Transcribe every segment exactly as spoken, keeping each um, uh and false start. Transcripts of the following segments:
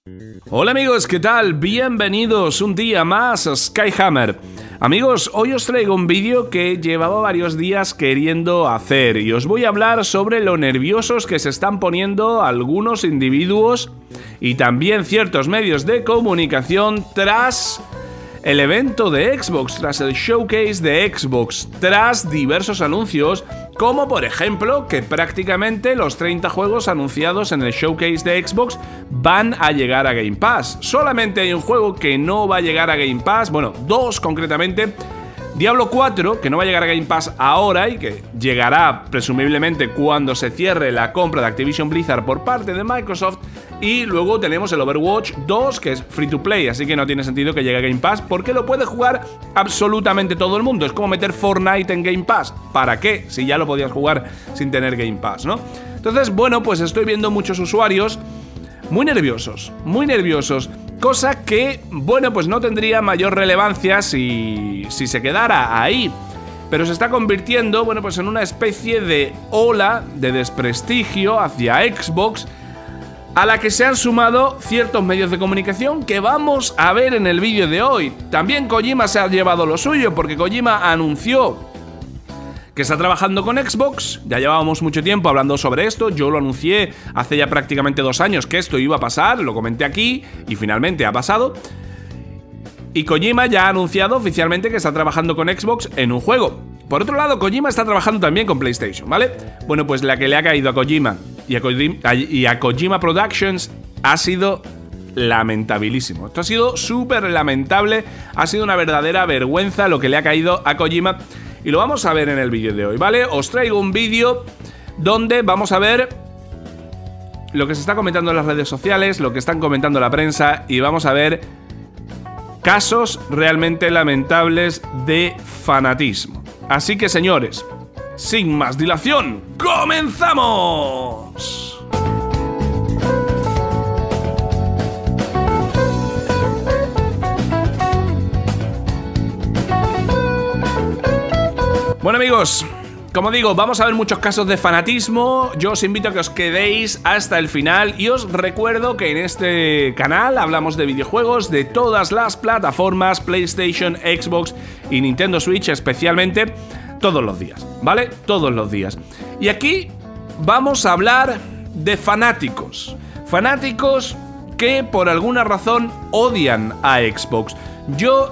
Hola amigos, ¿qué tal? Bienvenidos un día más a Skyhammer. Amigos, hoy os traigo un vídeo que llevaba varios días queriendo hacer y os voy a hablar sobre lo nerviosos que se están poniendo algunos individuos y también ciertos medios de comunicación tras el evento de Xbox, tras el showcase de Xbox, tras diversos anuncios, como por ejemplo que prácticamente los treinta juegos anunciados en el showcase de Xbox van a llegar a Game Pass. Solamente hay un juego que no va a llegar a Game Pass, bueno, dos concretamente. Diablo cuatro, que no va a llegar a Game Pass ahora y que llegará presumiblemente cuando se cierre la compra de Activision Blizzard por parte de Microsoft. Y luego tenemos el Overwatch dos, que es free to play, así que no tiene sentido que llegue a Game Pass porque lo puede jugar absolutamente todo el mundo. Es como meter Fortnite en Game Pass. ¿Para qué? Si ya lo podías jugar sin tener Game Pass, ¿no? Entonces, bueno, pues estoy viendo muchos usuarios muy nerviosos, muy nerviosos. Cosa que, bueno, pues no tendría mayor relevancia si, si se quedara ahí. Pero se está convirtiendo, bueno, pues en una especie de ola de desprestigio hacia Xbox, a la que se han sumado ciertos medios de comunicación que vamos a ver en el vídeo de hoy. También Kojima se ha llevado lo suyo, porque Kojima anunció que está trabajando con Xbox. Ya llevábamos mucho tiempo hablando sobre esto. Yo lo anuncié hace ya prácticamente dos años que esto iba a pasar, lo comenté aquí y finalmente ha pasado. Y Kojima ya ha anunciado oficialmente que está trabajando con Xbox en un juego. Por otro lado, Kojima está trabajando también con PlayStation, ¿vale? Bueno, pues la que le ha caído a Kojima y a Kojima, y a Kojima Productions ha sido lamentabilísimo. Esto ha sido súper lamentable. Ha sido una verdadera vergüenza lo que le ha caído a Kojima. Y lo vamos a ver en el vídeo de hoy, ¿vale? Os traigo un vídeo donde vamos a ver lo que se está comentando en las redes sociales, lo que están comentando la prensa, y vamos a ver casos realmente lamentables de fanatismo. Así que, señores, sin más dilación, ¡comenzamos! Bueno amigos, como digo, vamos a ver muchos casos de fanatismo. Yo os invito a que os quedéis hasta el final y os recuerdo que en este canal hablamos de videojuegos de todas las plataformas, PlayStation, Xbox y Nintendo Switch especialmente, todos los días, ¿vale? Todos los días. Y aquí vamos a hablar de fanáticos. Fanáticos que por alguna razón odian a Xbox. Yo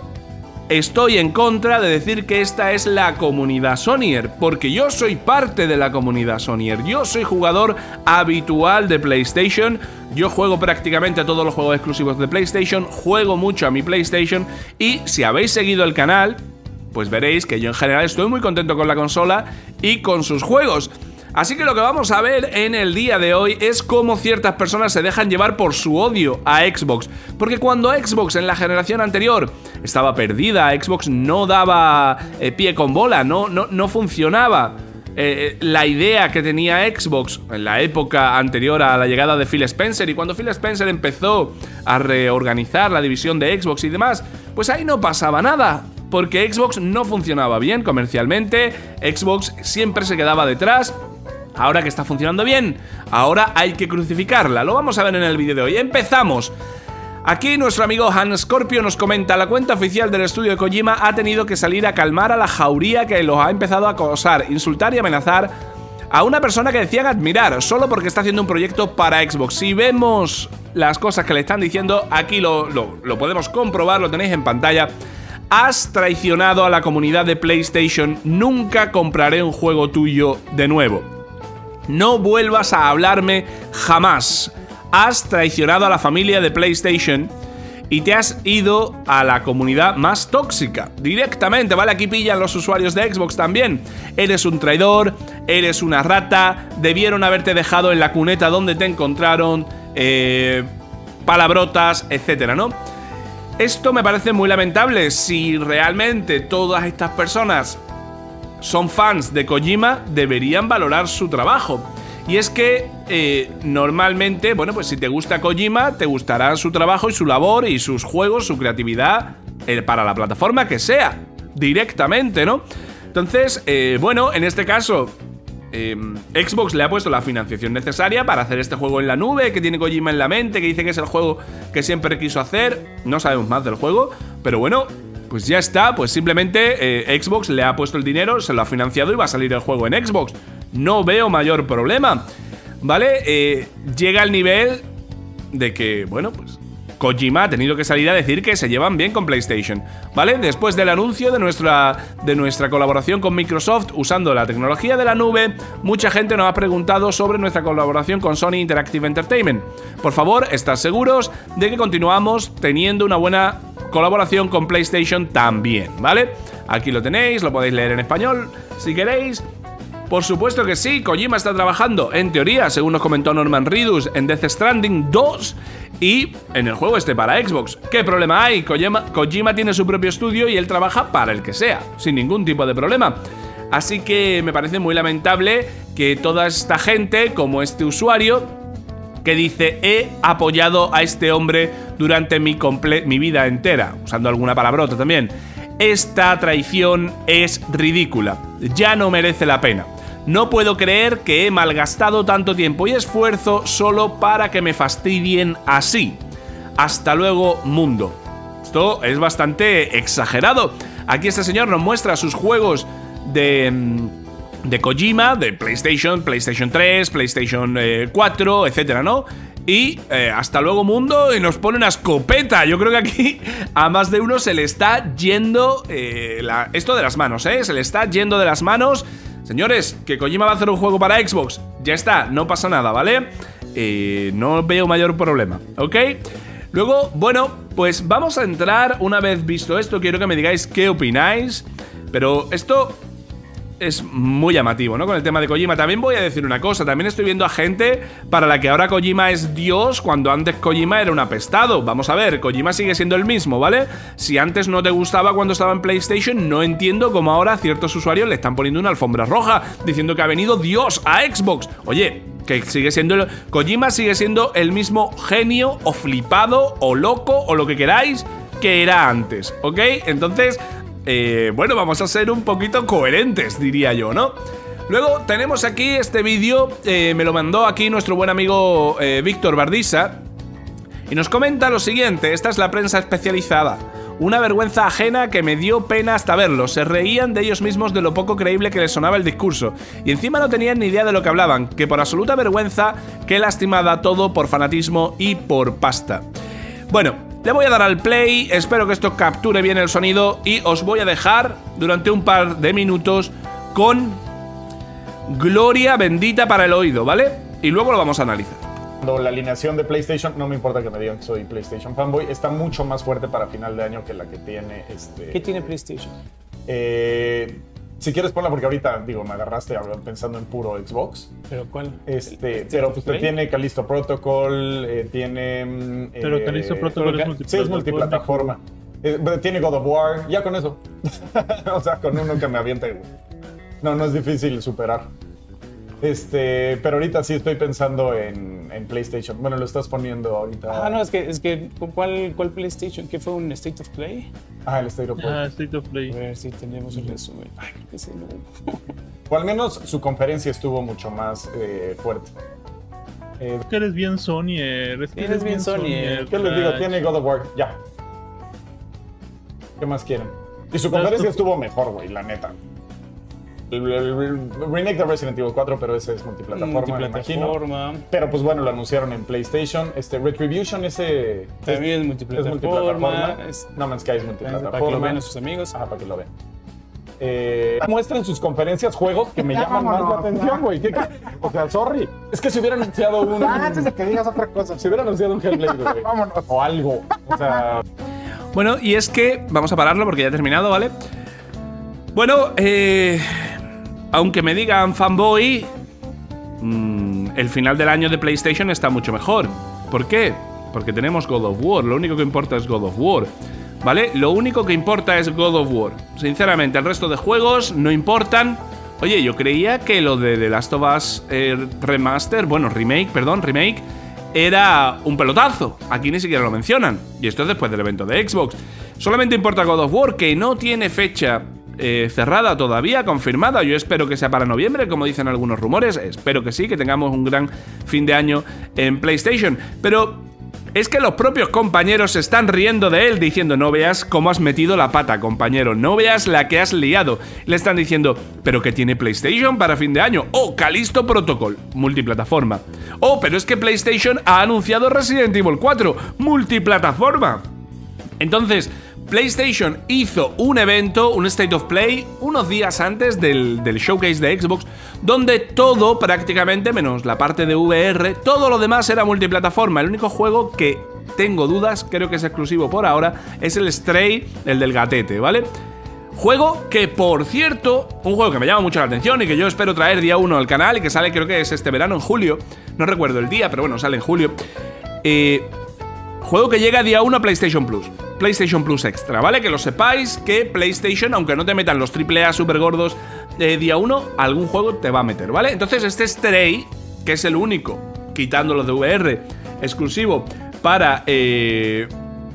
estoy en contra de decir que esta es la comunidad Sonyer, porque yo soy parte de la comunidad Sonyer. Yo soy jugador habitual de PlayStation. Yo juego prácticamente a todos los juegos exclusivos de PlayStation. Juego mucho a mi PlayStation. Y si habéis seguido el canal, pues veréis que yo en general estoy muy contento con la consola y con sus juegos. Así que lo que vamos a ver en el día de hoy es cómo ciertas personas se dejan llevar por su odio a Xbox. Porque cuando Xbox en la generación anterior estaba perdida, Xbox no daba eh, pie con bola, no, no, no funcionaba. Eh, la idea que tenía Xbox en la época anterior a la llegada de Phil Spencer, y cuando Phil Spencer empezó a reorganizar la división de Xbox y demás, pues ahí no pasaba nada. Porque Xbox no funcionaba bien comercialmente, Xbox siempre se quedaba detrás. Ahora que está funcionando bien, ahora hay que crucificarla. Lo vamos a ver en el vídeo de hoy. ¡Empezamos! Aquí nuestro amigo Han Scorpio nos comenta: la cuenta oficial del estudio de Kojima ha tenido que salir a calmar a la jauría que los ha empezado a acosar, insultar y amenazar a una persona que decían admirar, solo porque está haciendo un proyecto para Xbox. Si vemos las cosas que le están diciendo, aquí lo, lo, lo podemos comprobar, lo tenéis en pantalla. Has traicionado a la comunidad de PlayStation, nunca compraré un juego tuyo de nuevo. No vuelvas a hablarme jamás. Has traicionado a la familia de PlayStation y te has ido a la comunidad más tóxica. Directamente, ¿vale? Aquí pillan los usuarios de Xbox también. Eres un traidor, eres una rata, debieron haberte dejado en la cuneta donde te encontraron, eh, palabrotas, etcétera, ¿no? Esto me parece muy lamentable. Si realmente todas estas personas son fans de Kojima, deberían valorar su trabajo. Y es que eh, normalmente, bueno, pues si te gusta Kojima, te gustará su trabajo y su labor y sus juegos, su creatividad eh, para la plataforma que sea, directamente, ¿no? Entonces, eh, bueno, en este caso, eh, Xbox le ha puesto la financiación necesaria para hacer este juego en la nube, que tiene Kojima en la mente, que dice que es el juego que siempre quiso hacer. No sabemos más del juego, pero bueno, pues ya está. Pues simplemente eh, Xbox le ha puesto el dinero, se lo ha financiado y va a salir el juego en Xbox. No veo mayor problema, ¿vale? Eh, llega al nivel de que, bueno, pues Kojima ha tenido que salir a decir que se llevan bien con PlayStation, ¿vale? Después del anuncio de nuestra, de nuestra colaboración con Microsoft usando la tecnología de la nube, mucha gente nos ha preguntado sobre nuestra colaboración con Sony Interactive Entertainment. Por favor, estad seguros de que continuamos teniendo una buena colaboración con PlayStation también, ¿vale? Aquí lo tenéis, lo podéis leer en español si queréis. Por supuesto que sí, Kojima está trabajando, en teoría, según nos comentó Norman Reedus, en Death Stranding dos y en el juego este para Xbox. ¿Qué problema hay? Kojima, Kojima tiene su propio estudio y él trabaja para el que sea, sin ningún tipo de problema. Así que me parece muy lamentable que toda esta gente, como este usuario, que dice, he apoyado a este hombre durante mi, mi vida entera, usando alguna palabrota también. Esta traición es ridícula, ya no merece la pena. No puedo creer que he malgastado tanto tiempo y esfuerzo solo para que me fastidien así. Hasta luego, mundo. Esto es bastante exagerado. Aquí este señor nos muestra sus juegos de, de Kojima, de PlayStation, PlayStation tres, PlayStation cuatro, etcétera, ¿no? Y eh, hasta luego, mundo, y nos pone una escopeta. Yo creo que aquí a más de uno se le está yendo eh, la, esto de las manos, ¿eh? Se le está yendo de las manos. Señores, que Kojima va a hacer un juego para Xbox. Ya está, no pasa nada, ¿vale? Eh, no veo mayor problema, ¿ok? Luego, bueno, pues vamos a entrar. Una vez visto esto, quiero que me digáis qué opináis. Pero esto es muy llamativo, ¿no? Con el tema de Kojima. También voy a decir una cosa, también estoy viendo a gente para la que ahora Kojima es Dios, cuando antes Kojima era un apestado. Vamos a ver, Kojima sigue siendo el mismo, ¿vale? Si antes no te gustaba cuando estaba en PlayStation, no entiendo cómo ahora ciertos usuarios le están poniendo una alfombra roja, diciendo que ha venido Dios a Xbox. Oye, que sigue siendo el... Kojima sigue siendo el mismo genio, o flipado, o loco, o lo que queráis, que era antes, ¿ok? Entonces... Eh, bueno, vamos a ser un poquito coherentes, diría yo, ¿no? Luego tenemos aquí este vídeo, eh, me lo mandó aquí nuestro buen amigo eh, Víctor Bardisa, y nos comenta lo siguiente. Esta es la prensa especializada. Una vergüenza ajena que me dio pena hasta verlo. Se reían de ellos mismos de lo poco creíble que les sonaba el discurso. Y encima no tenían ni idea de lo que hablaban. Que por absoluta vergüenza, qué lastimada todo por fanatismo y por pasta. Bueno... Le voy a dar al play, espero que esto capture bien el sonido y os voy a dejar durante un par de minutos con gloria bendita para el oído, ¿vale? Y luego lo vamos a analizar. La alineación de PlayStation, no me importa que me digan que soy PlayStation fanboy, está mucho más fuerte para final de año que la que tiene este... ¿Qué tiene PlayStation? Eh... Si quieres ponla porque ahorita, digo, me agarraste pensando en puro Xbox. ¿Pero cuál? Este, ¿El, pero pues te tiene Callisto Protocol, eh, tiene... Pero eh, Callisto Protocol es multiplataforma. Sí, es multiplataforma. Eh, tiene God of War, ya con eso. O sea, con uno que me aviente. No, no es difícil superar. Este, pero ahorita sí estoy pensando en, en PlayStation. Bueno, lo estás poniendo ahorita. Ah, no, es que, es que ¿cuál, ¿cuál PlayStation? ¿Qué fue un State of Play? Ah, el State of Play. Ah, State of Play. A ver si tenemos el resumen. Ay, creo que sí, no. O al menos su conferencia estuvo mucho más eh, fuerte. Eh, es que eres bien Sonyer. Es que eres bien Sonyer. ¿Qué les digo? Tiene God of War, ya. ¿Qué más quieren? Y su conferencia estuvo mejor, güey, la neta. El, el, el remake de Resident Evil cuatro, pero ese es multiplataforma, multiplataforma. Imagino. Pero pues bueno, lo anunciaron en PlayStation. Este Retribution, ese también es multiplataforma. Es multiplataforma. Es, no Man's Sky es multiplataforma. Para que lo vean a sus amigos. Ajá, para que lo vean. Eh, muestran sus conferencias juegos que me llaman más la atención, güey. O sea, sorry. Es que si hubieran anunciado un... Antes de que digas otra cosa. Si hubieran anunciado un Hellblade, güey. Vámonos. O algo. O sea... Bueno, y es que... Vamos a pararlo porque ya he terminado, ¿vale? Bueno, eh... aunque me digan fanboy, mmm, el final del año de PlayStation está mucho mejor. ¿Por qué? Porque tenemos God of War. Lo único que importa es God of War, ¿vale? Lo único que importa es God of War. Sinceramente, el resto de juegos no importan. Oye, yo creía que lo de The Last of Us eh, Remaster, bueno, remake, perdón, remake, era un pelotazo. Aquí ni siquiera lo mencionan. Y esto es después del evento de Xbox. Solamente importa God of War, que no tiene fecha eh, cerrada todavía, confirmada. Yo espero que sea para noviembre, como dicen algunos rumores. Espero que sí, que tengamos un gran fin de año en PlayStation. Pero es que los propios compañeros se están riendo de él, diciendo: no veas cómo has metido la pata, compañero, no veas la que has liado. Le están diciendo: ¿pero qué tiene PlayStation para fin de año? Oh, Callisto Protocol, multiplataforma. Oh, pero es que PlayStation ha anunciado Resident Evil cuatro, multiplataforma. Entonces, PlayStation hizo un evento, un State of Play, unos días antes del, del showcase de Xbox, donde todo, prácticamente, menos la parte de V R, todo lo demás era multiplataforma. El único juego que tengo dudas, creo que es exclusivo por ahora, es el Stray, el del gatete, ¿vale? Juego que, por cierto, un juego que me llama mucho la atención y que yo espero traer día uno al canal y que sale, creo que es este verano, en julio. No recuerdo el día, pero bueno, sale en julio. Eh... Juego que llega día uno a PlayStation Plus. PlayStation Plus Extra, ¿vale? Que lo sepáis que PlayStation, aunque no te metan los triple A super gordos eh, día uno, algún juego te va a meter, ¿vale? Entonces este Stray, que es el único, quitando los de V R, exclusivo para... Eh,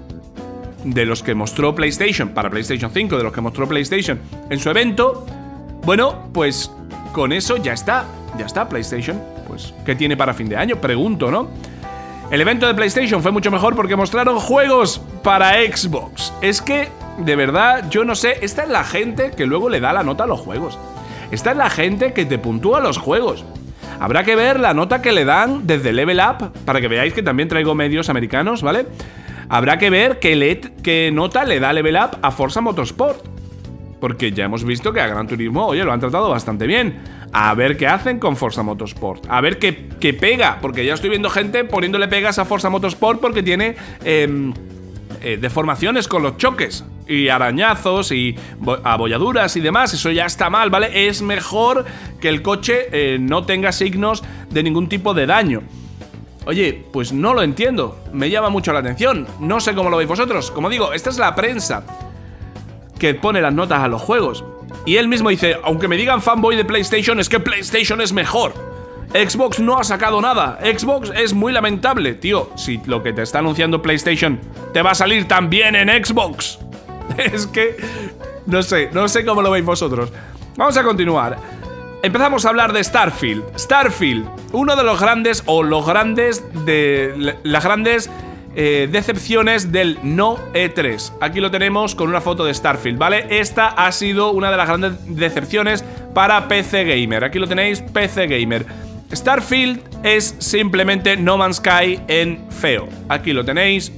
de los que mostró PlayStation, para PlayStation cinco, de los que mostró PlayStation en su evento, bueno, pues con eso ya está. Ya está PlayStation. Pues, ¿qué tiene para fin de año? Pregunto, ¿no? El evento de PlayStation fue mucho mejor porque mostraron juegos para Xbox. Es que, de verdad, yo no sé, esta es la gente que luego le da la nota a los juegos. Esta es la gente que te puntúa los juegos. Habrá que ver la nota que le dan desde Level Up, para que veáis que también traigo medios americanos, ¿vale? Habrá que ver qué, le qué nota le da Level Up a Forza Motorsport. Porque ya hemos visto que a Gran Turismo, oye, lo han tratado bastante bien. A ver qué hacen con Forza Motorsport. A ver qué, qué pega. Porque ya estoy viendo gente poniéndole pegas a Forza Motorsport porque tiene eh, eh, deformaciones con los choques. Y arañazos y abolladuras y demás. Eso ya está mal, ¿vale? Es mejor que el coche eh, no tenga signos de ningún tipo de daño. Oye, pues no lo entiendo. Me llama mucho la atención. No sé cómo lo veis vosotros. Como digo, esta es la prensa que pone las notas a los juegos. Y él mismo dice, aunque me digan fanboy de PlayStation, es que PlayStation es mejor. Xbox no ha sacado nada. Xbox es muy lamentable. Tío, si lo que te está anunciando PlayStation te va a salir también en Xbox. Es que... No sé, no sé cómo lo veis vosotros. Vamos a continuar. Empezamos a hablar de Starfield. Starfield, uno de los grandes, o los grandes de... Las grandes... Eh, decepciones del no E tres. Aquí lo tenemos con una foto de Starfield, ¿vale? Esta ha sido una de las grandes decepciones para P C Gamer. Aquí lo tenéis, P C Gamer. Starfield es simplemente No Man's Sky en feo. Aquí lo tenéis.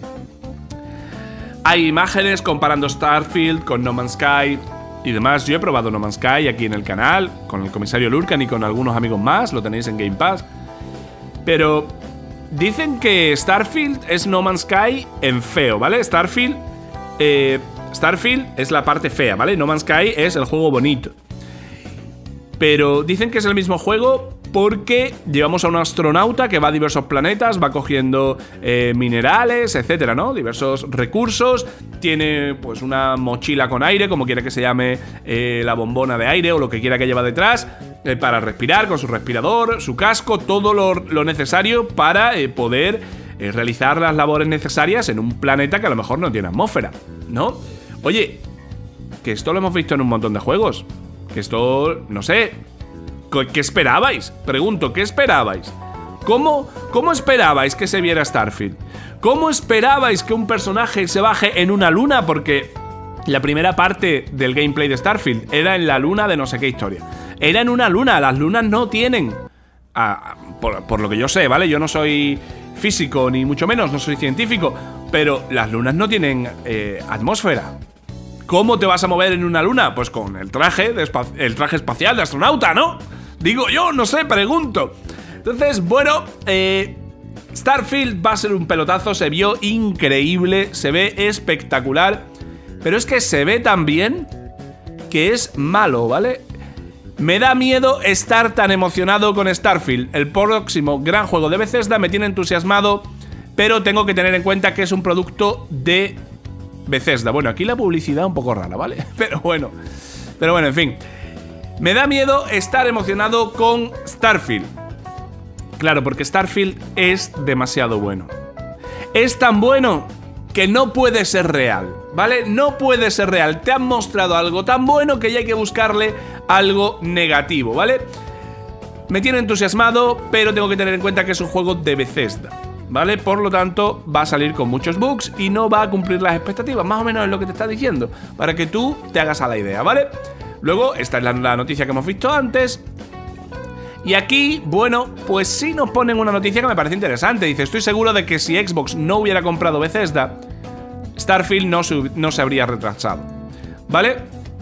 Hay imágenes comparando Starfield con No Man's Sky y demás. Yo he probado No Man's Sky aquí en el canal con el comisario Lurkan y con algunos amigos más. Lo tenéis en Game Pass. Pero... dicen que Starfield es No Man's Sky en feo, ¿vale? Starfield, eh, Starfield es la parte fea, ¿vale? No Man's Sky es el juego bonito. Pero dicen que es el mismo juego porque llevamos a un astronauta que va a diversos planetas, va cogiendo eh, minerales, etcétera, ¿no? Diversos recursos. Tiene pues una mochila con aire, como quiera que se llame, eh, la bombona de aire o lo que quiera que lleva detrás, eh, para respirar, con su respirador, su casco, todo lo, lo necesario para eh, poder eh, realizar las labores necesarias en un planeta que a lo mejor no tiene atmósfera, ¿no? Oye, que esto lo hemos visto en un montón de juegos. Que esto, no sé, ¿qué esperabais? Pregunto, ¿qué esperabais? ¿Cómo, ¿Cómo esperabais que se viera Starfield? ¿Cómo esperabais que un personaje se baje en una luna? Porque la primera parte del gameplay de Starfield era en la luna de no sé qué historia. Era en una luna, las lunas no tienen... Ah, por, por lo que yo sé, ¿vale? Yo no soy físico, ni mucho menos, no soy científico, pero las lunas no tienen eh, atmósfera. ¿Cómo te vas a mover en una luna? Pues con el traje, de el traje espacial de astronauta, ¿no? Digo yo, no sé, pregunto. Entonces, bueno, eh, Starfield va a ser un pelotazo, se vio increíble, se ve espectacular, pero es que se ve tan bien que es malo, ¿vale? Me da miedo estar tan emocionado con Starfield. El próximo gran juego de Bethesda me tiene entusiasmado, pero tengo que tener en cuenta que es un producto de Bethesda. Bueno, aquí la publicidad un poco rara, ¿vale? Pero bueno, pero bueno, en fin. Me da miedo estar emocionado con Starfield. Claro, porque Starfield es demasiado bueno. Es tan bueno que no puede ser real. ¿vale? No puede ser real. Te han mostrado algo tan bueno que ya hay que buscarle algo negativo, ¿vale? Me tiene entusiasmado, pero tengo que tener en cuenta que es un juego de Bethesda, ¿vale? Por lo tanto, va a salir con muchos bugs y no va a cumplir las expectativas. Más o menos es lo que te está diciendo, para que tú te hagas a la idea, ¿vale? Luego, esta es la, la noticia que hemos visto antes. Y aquí, bueno, pues sí nos ponen una noticia que me parece interesante. Dice, estoy seguro de que si Xbox no hubiera comprado Bethesda, Starfield no se, no se habría retrasado, ¿vale?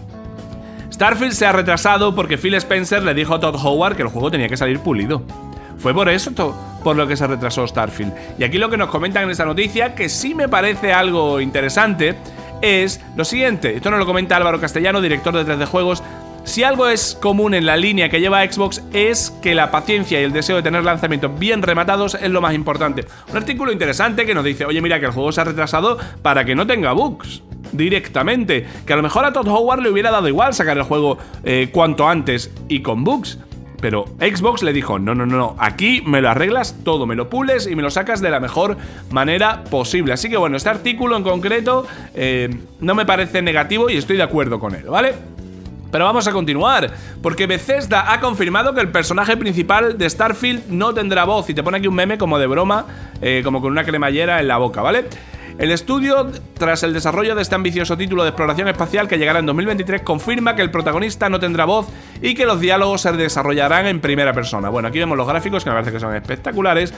Starfield se ha retrasado porque Phil Spencer le dijo a Todd Howard que el juego tenía que salir pulido. Fue por eso por lo que se retrasó Starfield. Y aquí lo que nos comentan en esta noticia, que sí me parece algo interesante, es lo siguiente. Esto nos lo comenta Álvaro Castellano, director de tres D Juegos. Si algo es común en la línea que lleva Xbox es que la paciencia y el deseo de tener lanzamientos bien rematados es lo más importante. Un artículo interesante que nos dice, oye, mira que el juego se ha retrasado para que no tenga bugs directamente. Que a lo mejor a Todd Howard le hubiera dado igual sacar el juego eh, cuanto antes y con bugs. Pero Xbox le dijo, no, no, no, no, aquí me lo arreglas todo, me lo pules y me lo sacas de la mejor manera posible. Así que bueno, este artículo en concreto eh, no me parece negativo y estoy de acuerdo con él, ¿vale? Pero vamos a continuar, porque Bethesda ha confirmado que el personaje principal de Starfield no tendrá voz. Y te pone aquí un meme como de broma, eh, como con una cremallera en la boca, ¿vale? El estudio, tras el desarrollo de este ambicioso título de exploración espacial que llegará en dos mil veintitrés, confirma que el protagonista no tendrá voz y que los diálogos se desarrollarán en primera persona. Bueno, aquí vemos los gráficos que me parece que son espectaculares.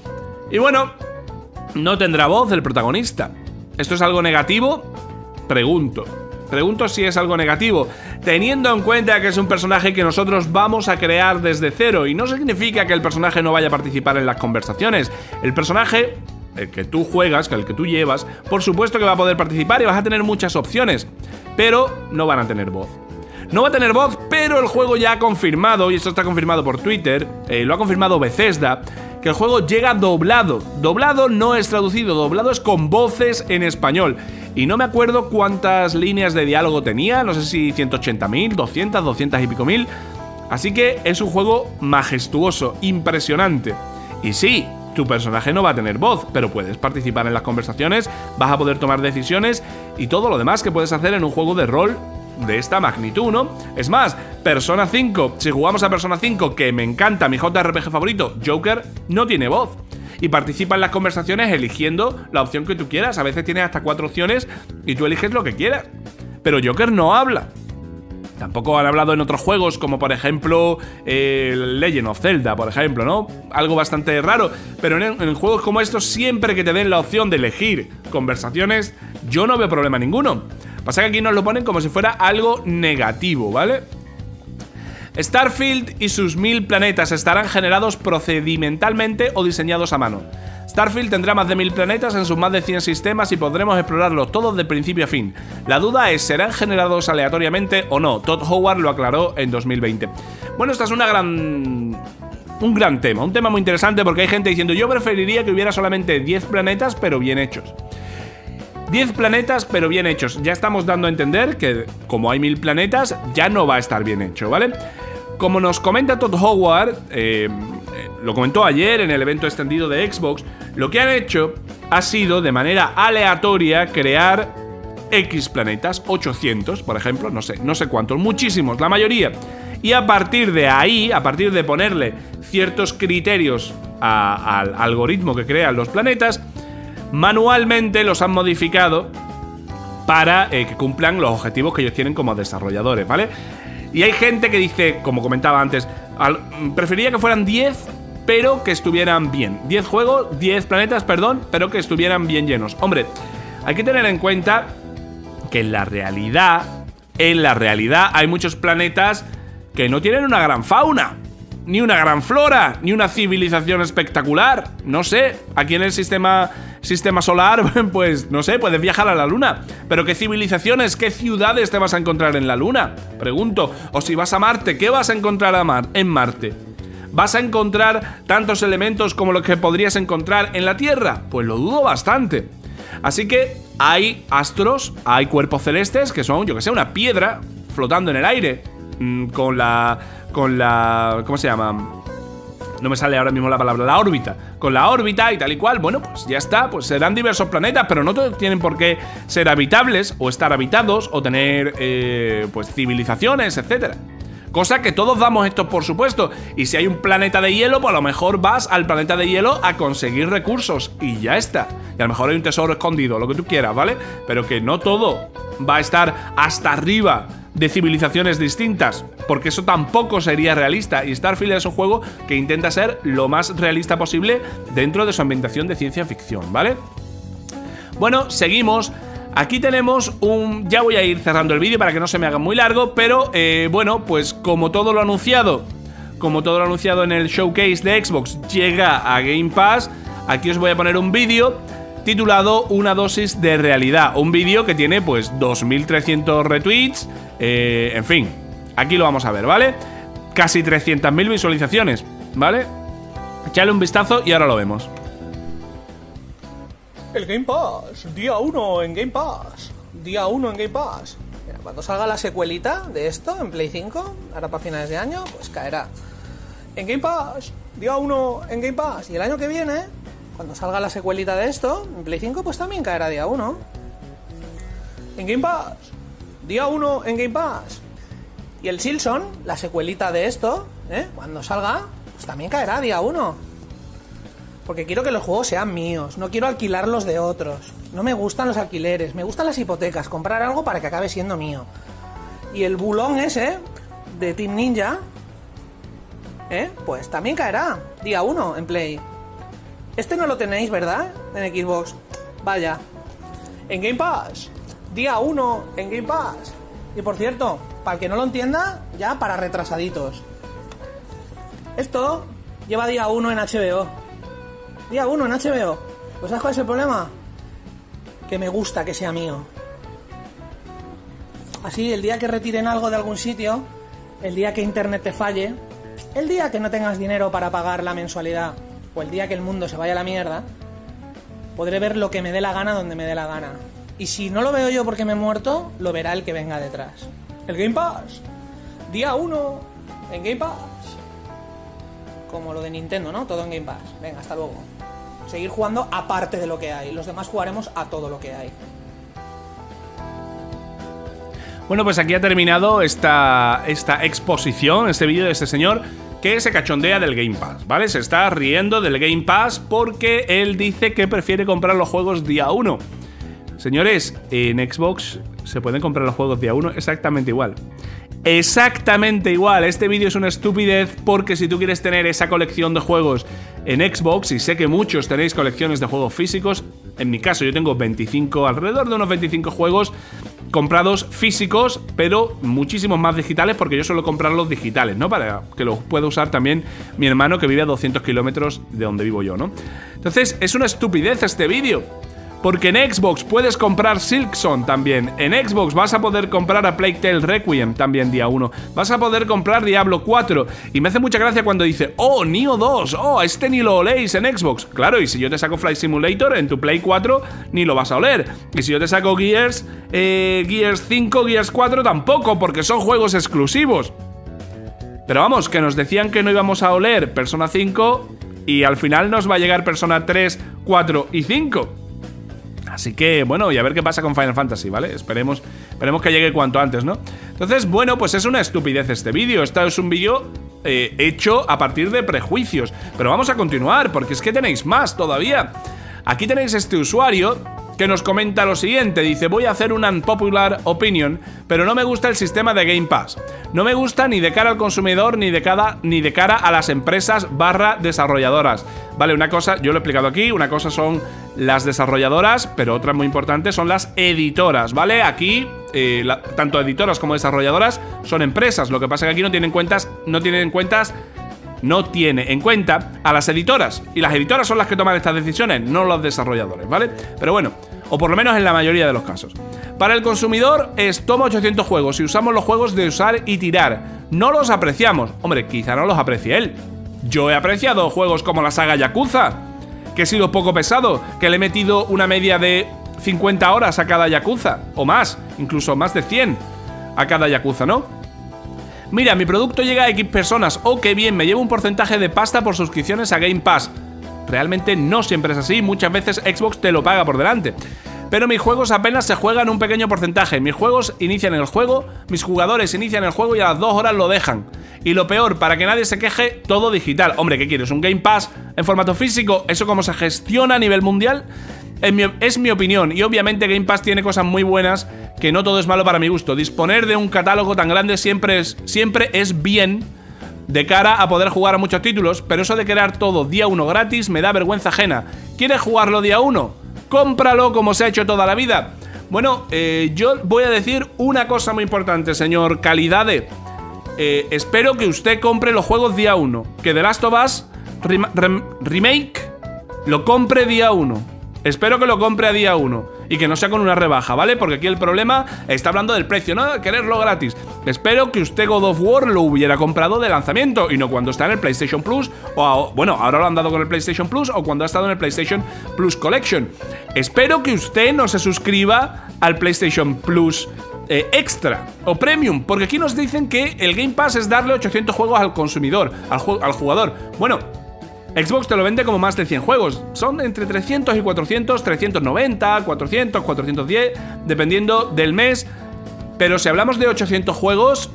Y bueno, no tendrá voz el protagonista. ¿Esto es algo negativo? Pregunto. Pregunto si es algo negativo, teniendo en cuenta que es un personaje que nosotros vamos a crear desde cero. Y no significa que el personaje no vaya a participar en las conversaciones. El personaje, el que tú juegas, que el que tú llevas, por supuesto que va a poder participar y vas a tener muchas opciones, pero no van a tener voz. No va a tener voz, pero el juego ya ha confirmado, y esto está confirmado por Twitter, eh, lo ha confirmado Bethesda, que el juego llega doblado. Doblado no es traducido, doblado es con voces en español. Y no me acuerdo cuántas líneas de diálogo tenía, no sé si ciento ochenta mil, doscientas, doscientas y pico mil. Así que es un juego majestuoso, impresionante. Y sí, tu personaje no va a tener voz, pero puedes participar en las conversaciones, vas a poder tomar decisiones y todo lo demás que puedes hacer en un juego de rol de esta magnitud, ¿no? Es más, Persona cinco, si jugamos a Persona cinco, que me encanta, mi J R P G favorito, Joker, no tiene voz. Y participa en las conversaciones eligiendo la opción que tú quieras. A veces tienes hasta cuatro opciones y tú eliges lo que quieras. Pero Joker no habla. Tampoco han hablado en otros juegos, como por ejemplo eh, Legend of Zelda, por ejemplo, ¿no? Algo bastante raro. Pero en, en juegos como estos, siempre que te den la opción de elegir conversaciones, yo no veo problema ninguno. Pasa que aquí nos lo ponen como si fuera algo negativo, ¿vale? Starfield y sus mil planetas estarán generados procedimentalmente o diseñados a mano. Starfield tendrá más de mil planetas en sus más de cien sistemas y podremos explorarlos todos de principio a fin. La duda es, ¿serán generados aleatoriamente o no? Todd Howard lo aclaró en dos mil veinte. Bueno, esta es una gran... un gran tema, un tema muy interesante porque hay gente diciendo, yo preferiría que hubiera solamente diez planetas pero bien hechos. diez planetas pero bien hechos. Ya estamos dando a entender que como hay mil planetas ya no va a estar bien hecho, ¿vale? Como nos comenta Todd Howard, eh, lo comentó ayer en el evento extendido de Xbox, lo que han hecho ha sido de manera aleatoria crear X planetas, ochocientos por ejemplo, no sé, no sé cuántos, muchísimos, la mayoría. Y a partir de ahí, a partir de ponerle ciertos criterios a, al algoritmo que crean los planetas, manualmente los han modificado para eh, que cumplan los objetivos que ellos tienen como desarrolladores, ¿vale? Y hay gente que dice, como comentaba antes, al, preferiría que fueran diez, pero que estuvieran bien. diez juegos, diez planetas, perdón, pero que estuvieran bien llenos. Hombre, hay que tener en cuenta que en la realidad, en la realidad hay muchos planetas que no tienen una gran fauna, ni una gran flora, ni una civilización espectacular. No sé, aquí en el sistema, sistema solar, pues no sé, puedes viajar a la luna. Pero ¿qué civilizaciones, qué ciudades te vas a encontrar en la luna? Pregunto. O si vas a Marte, ¿qué vas a encontrar a Mar en Marte? ¿Vas a encontrar tantos elementos como los que podrías encontrar en la Tierra? Pues lo dudo bastante. Así que hay astros, hay cuerpos celestes que son, yo que sé, una piedra flotando en el aire. Con la... con la... ¿cómo se llama? no me sale ahora mismo la palabra, la órbita. Con la órbita y tal y cual, bueno, pues ya está, pues serán diversos planetas, pero no todos tienen por qué ser habitables o estar habitados o tener, eh, pues, civilizaciones, etcétera. Cosa que todos damos esto por supuesto. Y si hay un planeta de hielo, pues a lo mejor vas al planeta de hielo a conseguir recursos y ya está. Y a lo mejor hay un tesoro escondido, lo que tú quieras, ¿vale? Pero que no todo va a estar hasta arriba de civilizaciones distintas, porque eso tampoco sería realista. Y Starfield es un juego que intenta ser lo más realista posible dentro de su ambientación de ciencia ficción, ¿vale? Bueno, seguimos. Aquí tenemos un... Ya voy a ir cerrando el vídeo para que no se me haga muy largo, pero eh, bueno, pues como todo lo anunciado, como todo lo anunciado en el showcase de Xbox llega a Game Pass, aquí os voy a poner un vídeo titulado Una dosis de realidad. Un vídeo que tiene pues dos mil trescientos retweets, eh, en fin, aquí lo vamos a ver, ¿vale? Casi trescientas mil visualizaciones, ¿vale? Echale un vistazo y ahora lo vemos. El Game Pass, día uno en Game Pass, día uno en Game Pass. Mira, cuando salga la secuelita de esto en Play cinco, ahora para finales de año, pues caerá. En Game Pass, día uno en Game Pass. Y el año que viene, cuando salga la secuelita de esto en Play cinco, pues también caerá día uno. En Game Pass, día uno en Game Pass. Y el Silson, la secuelita de esto, ¿eh? Cuando salga, pues también caerá día uno. Porque quiero que los juegos sean míos, no quiero alquilarlos de otros. No me gustan los alquileres, me gustan las hipotecas, comprar algo para que acabe siendo mío. Y el bulón ese de Team Ninja, ¿eh? Pues también caerá día uno en Play. Este no lo tenéis, ¿verdad? En Xbox. Vaya. En Game Pass, día uno en Game Pass. Y por cierto, para el que no lo entienda, ya para retrasaditos. Esto lleva día uno en H B O. Día uno en H B O. ¿Pues sabes cuál es el problema? Que me gusta que sea mío. Así, el día que retiren algo de algún sitio, el día que internet te falle, el día que no tengas dinero para pagar la mensualidad, o el día que el mundo se vaya a la mierda, podré ver lo que me dé la gana donde me dé la gana. Y si no lo veo yo porque me he muerto, lo verá el que venga detrás. El Game Pass. Día uno en Game Pass. Como lo de Nintendo, ¿no? Todo en Game Pass. Venga, hasta luego. Seguir jugando aparte de lo que hay. Los demás jugaremos a todo lo que hay. Bueno, pues aquí ha terminado esta, esta exposición, este vídeo de este señor que se cachondea del Game Pass, ¿vale? Se está riendo del Game Pass porque él dice que prefiere comprar los juegos día uno. Señores, en Xbox se pueden comprar los juegos día uno exactamente igual. Exactamente igual. Este vídeo es una estupidez porque si tú quieres tener esa colección de juegos en Xbox, y sé que muchos tenéis colecciones de juegos físicos, en mi caso yo tengo veinticinco, alrededor de unos veinticinco juegos comprados físicos, pero muchísimos más digitales porque yo suelo comprar los digitales, ¿no? Para que los pueda usar también mi hermano que vive a doscientos kilómetros de donde vivo yo, ¿no? Entonces es una estupidez este vídeo. Porque en Xbox puedes comprar Silksong también. En Xbox vas a poder comprar a Plague Tale Requiem también día uno. Vas a poder comprar Diablo cuatro. Y me hace mucha gracia cuando dice, oh, Nioh dos, oh, este ni lo oléis en Xbox. Claro, y si yo te saco Flight Simulator en tu Play cuatro, ni lo vas a oler. Y si yo te saco Gears, eh, Gears cinco, Gears cuatro, tampoco, porque son juegos exclusivos. Pero vamos, que nos decían que no íbamos a oler Persona cinco y al final nos va a llegar Persona tres, cuatro y cinco. Así que, bueno, y a ver qué pasa con Final Fantasy, ¿vale? Esperemos, esperemos que llegue cuanto antes, ¿no? Entonces, bueno, pues es una estupidez este vídeo. Esto es un vídeo eh, hecho a partir de prejuicios. Pero vamos a continuar, porque es que tenéis más todavía. Aquí tenéis este usuario que nos comenta lo siguiente. Dice, voy a hacer una unpopular opinion, pero no me gusta el sistema de Game Pass. No me gusta ni de cara al consumidor, ni de cara, ni de cara a las empresas barra desarrolladoras. Vale, una cosa, yo lo he explicado aquí, una cosa son las desarrolladoras, pero otra muy importante son las editoras, ¿vale? Aquí, eh, la, tanto editoras como desarrolladoras son empresas. Lo que pasa es que aquí no tienen cuentas, no tienen cuentas... No tiene en cuenta a las editoras. Y las editoras son las que toman estas decisiones, no los desarrolladores, ¿vale? Pero bueno, o por lo menos en la mayoría de los casos. Para el consumidor es toma ochocientos juegos y usamos los juegos de usar y tirar. No los apreciamos. Hombre, quizá no los aprecie él. Yo he apreciado juegos como la saga Yakuza, que he sido poco pesado, que le he metido una media de cincuenta horas a cada Yakuza, o más, incluso más de cien a cada Yakuza, ¿no? Mira, mi producto llega a X personas. Oh, qué bien, me llevo un porcentaje de pasta por suscripciones a Game Pass. Realmente no siempre es así, muchas veces Xbox te lo paga por delante. Pero mis juegos apenas se juegan un pequeño porcentaje. Mis juegos inician el juego, mis jugadores inician el juego y a las dos horas lo dejan. Y lo peor, para que nadie se queje, todo digital. Hombre, ¿qué quieres? ¿Un Game Pass en formato físico? ¿Eso cómo se gestiona a nivel mundial? Es mi, es mi opinión. Y obviamente Game Pass tiene cosas muy buenas, que no todo es malo para mi gusto. Disponer de un catálogo tan grande siempre es, siempre es bien de cara a poder jugar a muchos títulos, pero eso de crear todo día uno gratis me da vergüenza ajena. ¿Quieres jugarlo día uno? Cómpralo como se ha hecho toda la vida. Bueno, eh, yo voy a decir una cosa muy importante, señor Calidade. Eh, espero que usted compre los juegos día uno. Que The Last of Us rem rem Remake lo compre día uno. Espero que lo compre a día uno y que no sea con una rebaja, ¿vale? Porque aquí el problema está hablando del precio, ¿no? De quererlo gratis. Espero que usted God of War lo hubiera comprado de lanzamiento y no cuando está en el PlayStation Plus o, a, bueno, ahora lo han dado con el PlayStation Plus o cuando ha estado en el PlayStation Plus Collection. Espero que usted no se suscriba al PlayStation Plus eh, Extra o Premium, porque aquí nos dicen que el Game Pass es darle ochocientos juegos al consumidor, al, ju al jugador. Bueno, Xbox te lo vende como más de cien juegos. Son entre trescientos y cuatrocientos, trescientos noventa, cuatrocientos, cuatrocientos diez, dependiendo del mes. Pero si hablamos de ochocientos juegos...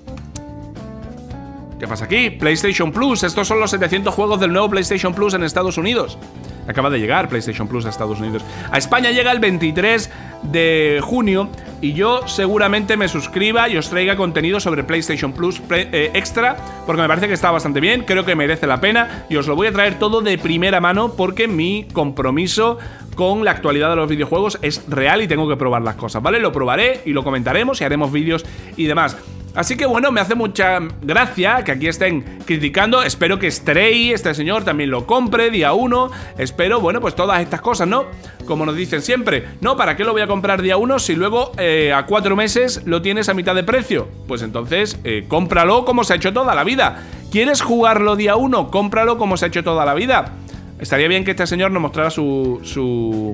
¿Qué pasa aquí? PlayStation Plus. Estos son los setecientos juegos del nuevo PlayStation Plus en Estados Unidos. Acaba de llegar PlayStation Plus a Estados Unidos. A España llega el veintitrés de junio y yo seguramente me suscriba y os traiga contenido sobre PlayStation Plus pre eh, Extra, porque me parece que está bastante bien, creo que merece la pena y os lo voy a traer todo de primera mano porque mi compromiso con la actualidad de los videojuegos es real y tengo que probar las cosas, ¿vale? Lo probaré y lo comentaremos y haremos vídeos y demás. Así que bueno, me hace mucha gracia que aquí estén criticando. Espero que Stray, este señor, también lo compre día uno. Espero, bueno, pues todas estas cosas, ¿no? Como nos dicen siempre, no, ¿para qué lo voy a comprar día uno si luego eh, a cuatro meses lo tienes a mitad de precio? Pues entonces, eh, cómpralo como se ha hecho toda la vida. ¿Quieres jugarlo día uno? Cómpralo como se ha hecho toda la vida. Estaría bien que este señor nos mostrara su... su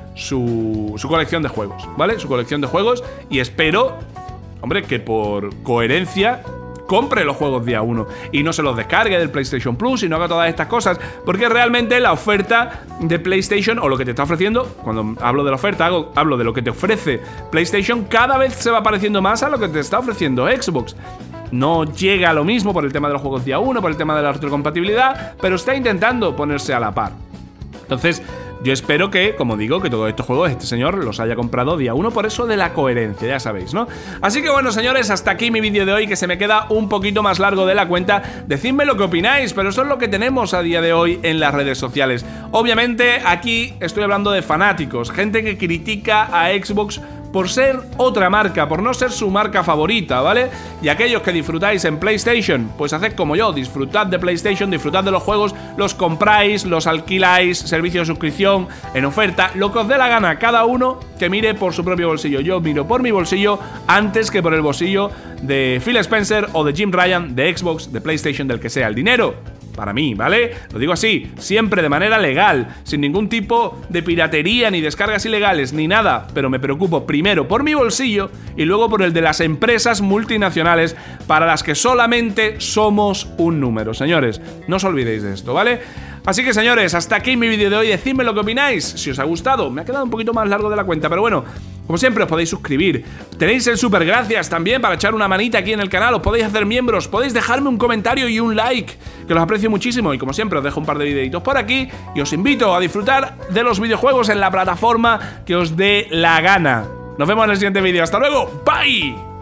Su, su colección de juegos, ¿vale? Su colección de juegos y espero, hombre, que por coherencia compre los juegos día uno y no se los descargue del PlayStation Plus y no haga todas estas cosas, porque realmente la oferta de PlayStation o lo que te está ofreciendo, cuando hablo de la oferta hago, hablo de lo que te ofrece PlayStation, cada vez se va pareciendo más a lo que te está ofreciendo Xbox. No llega a lo mismo por el tema de los juegos día uno, por el tema de la retrocompatibilidad, pero está intentando ponerse a la par. Entonces, yo espero que, como digo, que todos estos juegos este señor los haya comprado día uno, por eso de la coherencia, ya sabéis, ¿no? Así que bueno, señores, hasta aquí mi vídeo de hoy, que se me queda un poquito más largo de la cuenta. Decidme lo que opináis, pero eso es lo que tenemos a día de hoy en las redes sociales. Obviamente, aquí estoy hablando de fanáticos, gente que critica a Xbox por ser otra marca, por no ser su marca favorita, ¿vale? Y aquellos que disfrutáis en PlayStation, pues haced como yo, disfrutad de PlayStation, disfrutad de los juegos, los compráis, los alquiláis, servicio de suscripción, en oferta, lo que os dé la gana, cada uno que mire por su propio bolsillo. Yo miro por mi bolsillo antes que por el bolsillo de Phil Spencer o de Jim Ryan, de Xbox, de PlayStation, del que sea. El dinero para mí, ¿vale? Lo digo así, siempre de manera legal, sin ningún tipo de piratería, ni descargas ilegales, ni nada, pero me preocupo primero por mi bolsillo y luego por el de las empresas multinacionales para las que solamente somos un número, señores. No os olvidéis de esto, ¿vale? Así que, señores, hasta aquí mi vídeo de hoy. Decidme lo que opináis, si os ha gustado. Me ha quedado un poquito más largo de la cuenta, pero bueno, como siempre os podéis suscribir. Tenéis el super gracias también para echar una manita aquí en el canal. Os podéis hacer miembros, podéis dejarme un comentario y un like, que los aprecio muchísimo. Y como siempre os dejo un par de videitos por aquí y os invito a disfrutar de los videojuegos en la plataforma que os dé la gana. Nos vemos en el siguiente vídeo. ¡Hasta luego! ¡Bye!